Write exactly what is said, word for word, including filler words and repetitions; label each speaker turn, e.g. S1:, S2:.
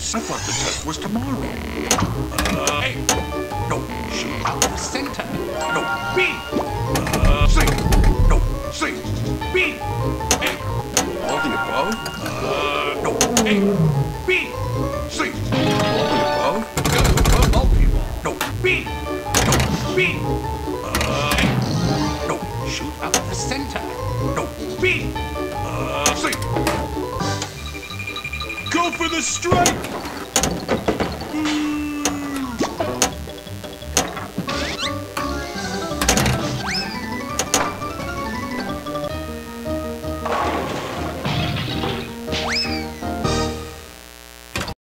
S1: I thought the test was tomorrow. Uh, A. No, shoot out the center. No, B. Uh, C. No, C. B. A. All the above? Uh, no, A. B. C. All the above? Uh, multi-ball. No, B. No, B. Uh, A. No, shoot out the center. No, B. Uh, C.
S2: Go for the strike!